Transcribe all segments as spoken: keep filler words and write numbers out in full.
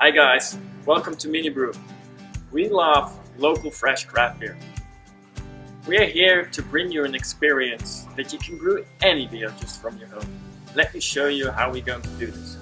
Hi guys, welcome to MiniBrew. We love local fresh craft beer. We are here to bring you an experience that you can brew any beer just from your home. Let me show you how we're going to do this.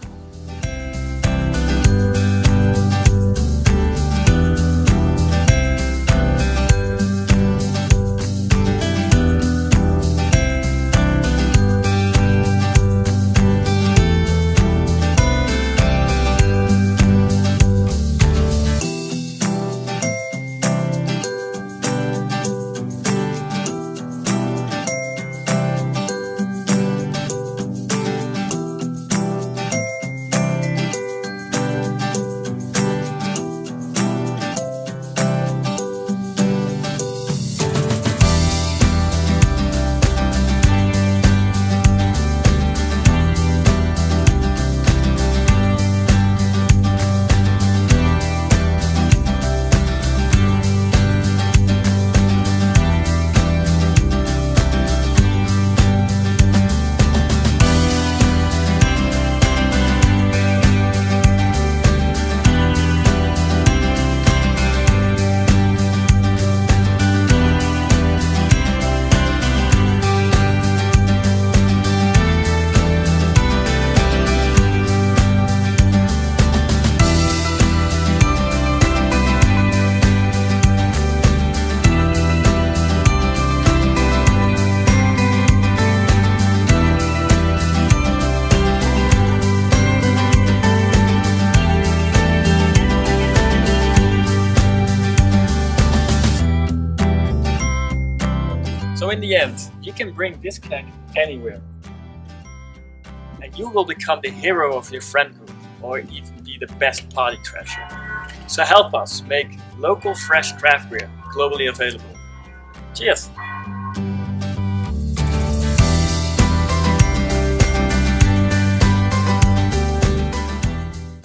So in the end, you can bring this keg anywhere. And you will become the hero of your friend group, or even be the best party trasher. So help us make local fresh craft beer globally available. Cheers!